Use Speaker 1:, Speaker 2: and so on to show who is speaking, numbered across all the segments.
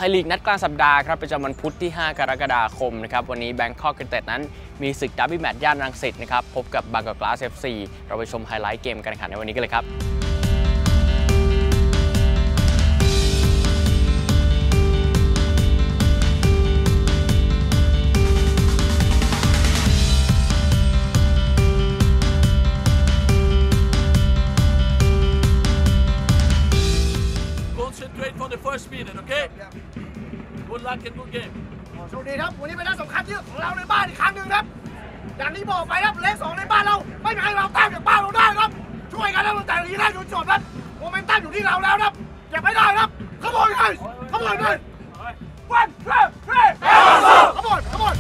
Speaker 1: ยลีกนัดกลางสัปดาห์ครับประจำวันพุธที่ 5 กรกฎาคมนะครับวันนี้แบงคอกยูไนเต็ดนั้นมีศึกดับเบิลแมตช์ย่านรังสิตนะครับพบกับบางกอกกลาส FC เราไปชมไฮไลท์เกมการแข่งขันในวันนี้กันเลยครับ
Speaker 2: for the first minute, okay? Good luck and good game.
Speaker 3: โชคดีครับวันนี้เป็นนัดสำคัญที่ของเราในบ้านอีกครั้งหนึ่งครับอย่างที่บอกไปครับเลข2ในบ้านเราไม่มีใครเราแต้มจากบ้านเราได้ครับช่วยกันแล้วตั้งแต่นี้ได้จนจบครับโมเมนตัมอยู่ที่เราแล้วครับเก็บไม่ได้ครับขโมยเลยขโมยเลยวันเร่ขโมย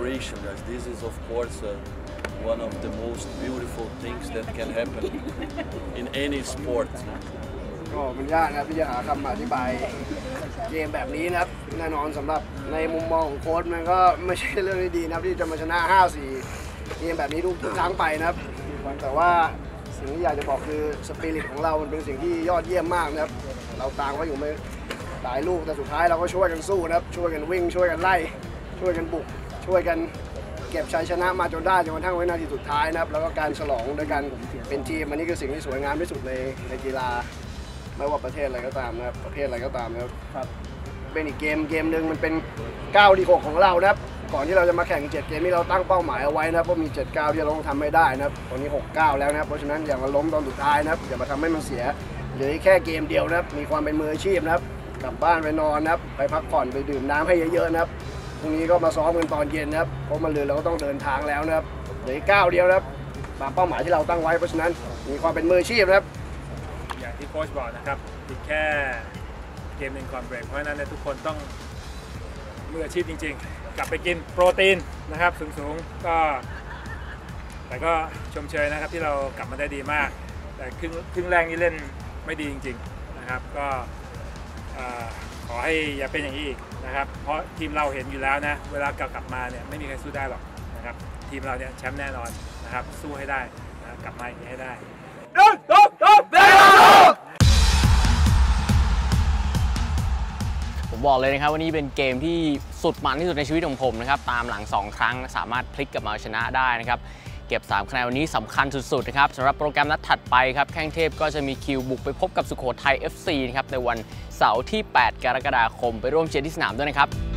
Speaker 2: celebration, guys. This is, of course, one of the most beautiful things that can happen in any sport.
Speaker 3: ก็มันยากนะที่จะหาคำอธิบายเกมแบบนี้นะครับแน่นอนสำหรับในมุมมองของโค้ชมันก็ไม่ใช่เรื่องที่ดีนะครับที่จะมาชนะ 5-4 เกมแบบนี้ทุกครั้งไปนะครับแต่ว่าสิ่งที่อยากจะบอกคือสปิริตของเรามันเป็นสิ่งที่ยอดเยี่ยมมากนะครับเราต่างก็อยู่ไม่หลายลูกแต่สุดท้ายเราก็ช่วยกันสู้นะครับช่วยกันวิ่งช่วยกันไล่ช่วยกันบุกช่วยกันเก็บชัยชนะมาจนได้จนกระทั่งวินาทีสุดท้ายนะครับแล้วก็การฉลองด้วยกันเป็นทีมอันนี้คือสิ่งที่สวยงามที่สุดในกีฬาไม่ว่าประเทศอะไรก็ตามนะครับประเภทอะไรก็ตามนะครับเป็นอีกเกมหนึ่งมันเป็น9ดี6ของเรานะครับก่อนที่เราจะมาแข่ง7เกมที่เราตั้งเป้าหมายเอาไว้นะครับว่ามี7-9ที่เราต้องทำให้ได้นะครับตอนนี้6-9แล้วนะครับเพราะฉะนั้นอย่ามาล้มตอนสุดท้ายนะครับอย่ามาทำให้มันเสียเหลือแค่เกมเดียวนะครับมีความเป็นมืออาชีพนะครับกลับบ้านไปนอนนะครับไปพักผ่อนไปดื่มน้ำให้เยอะๆนะครับพรุ่งนี้ก็มาซ้อมกันตอนเย็นนะครับเพราะมันเลยเราก็ต้องเดินทางแล้วนะครับเหลือ9เดียวนะครับตามเป้าหมายที่เราตั้งไว้เพราะฉะนั้นมีความเป็นมืออาชีพนะครับ
Speaker 4: อย่างที่โค้ชบอกนะครับอีกแค่เกมหนึ่งก่อนเบรกเพราะฉะนั้นทุกคนต้องมืออาชีพจริงๆกลับไปกินโปรตีนนะครับสูงๆก็แต่ก็ชมเชยนะครับที่เรากลับมาได้ดีมากแต่ครึ่งแรกนี่เล่นไม่ดีจริงๆนะครับก็ขอให้อย่าเป็นอย่างนี้อีกนะครับเพราะทีมเราเห็นอยู่แล้วนะเวลากลับมาเนี่ยไม่มีใครสู้ได้หรอกนะครับทีมเราเนี่ยแชมป์แน่นอนนะครับสู้ให้ได้นะกลับมาอย่างนี้ให้ได้
Speaker 1: ผมบอกเลยนะครับวันนี้เป็นเกมที่สุดมันที่สุดในชีวิตของผมนะครับตามหลัง2ครั้งสามารถพลิกกลับมาชนะได้นะครับเก็บ3คะแนนวันนี้สำคัญสุดๆนะครับสำหรับโปรแกรมนัดถัดไปครับแข้งเทพก็จะมีคิวบุกไปพบกับสุโขทัย FC นะครับในวันเสาร์ที่ 8 กรกฎาคมไปร่วมเชียร์ที่สนามด้วยนะครับ